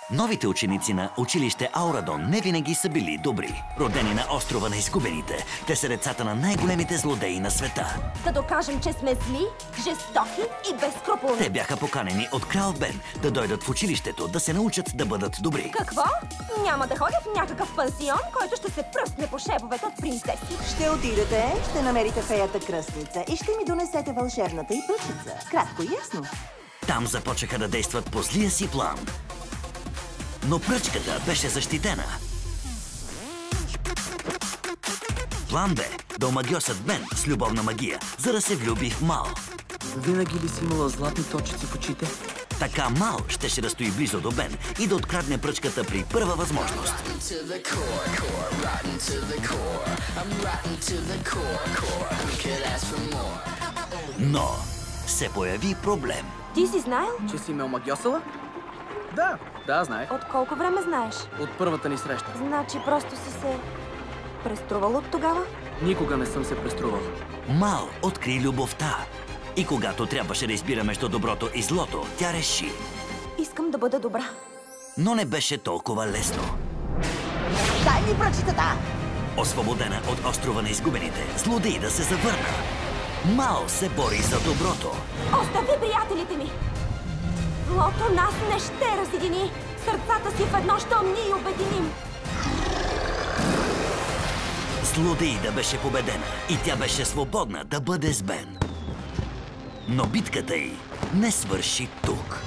Новите ученици на училище Аурадон не винаги са били добри. Родени на острова на изгубените, те са децата на най-големите злодеи на света. Да докажем, че сме зли, жестоки и безскрупулни. Те бяха поканени от крал Бен да дойдат в училището, да се научат да бъдат добри. Какво? Няма да ходя в някакъв пансион, който ще се пръсне по шеповете от принцеси. Ще отидете, ще намерите феята кръстница и ще ми донесете вълшебната и пръчица. Кратко и ясно. Там започнаха да действат по злия си план. Но пръчката беше защитена. План бе да омагьосат Бен с любовна магия, за да се влюби в Мал. Винаги ли си имала златни точици в очите? Така Мал щеше да стои близо до Бен и да открадне пръчката при първа възможност. Но се появи проблем. Ти си знаел? Че си ме омагьосала? Да, знаех. От колко време знаеш? От първата ни среща. Значи просто си се преструвал от тогава? Никога не съм се преструвал. Мал откри любовта. И когато трябваше да избира между доброто и злото, тя реши. Искам да бъда добра. Но не беше толкова лесно. Дай ми пръчицата! Освободена от острова на изгубените, злодеида се завърна. Мал се бори за доброто. Остави приятелите ми! Злото нас не ще разедини! Сърцата си в едно щом ние обединим! Злодеида беше победена и тя беше свободна да бъде с Бен. Но битката й не свърши тук.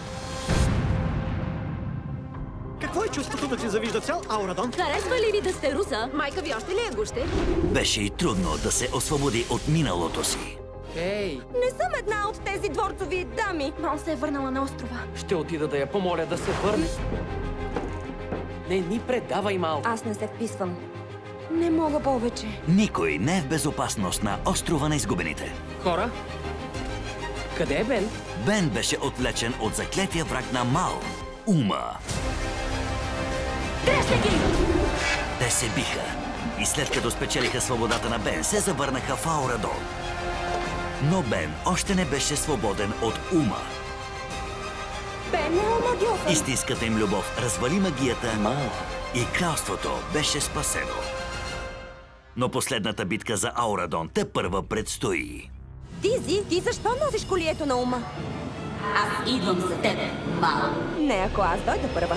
Какво е чувството да ти завижда цял Аурадон? Харесва ли ви да сте руса? Майка ви още ли е гуще? Беше и трудно да се освободи от миналото си. Ей! Не съм една от тези дворцови дами! Мал се е върнала на острова. Ще отида да я помоля да се върне. Не ни предавай, Мал. Аз не се вписвам. Не мога повече. Никой не е в безопасност на острова на изгубените. Хора? Къде е Бен? Бен беше отвлечен от заклетия враг на Мал – Ума. Дръжте ги! Те се биха и след като спечелиха свободата на Бен, се завърнаха в Аурадон. Но Бен още не беше свободен от Ума. Бен е омагьосан! Истинската им любов развали магията Мал. и кралството беше спасено. Но последната битка за Аурадон тепърва предстои. Дизи, ти защо носиш колието на Ума? Аз идвам за тебе, Мал. Не, ако аз дойда първа.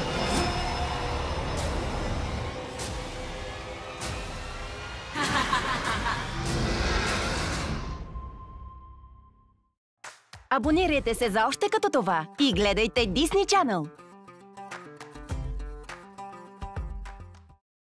Абонирайте се за още като това и гледайте Disney Channel.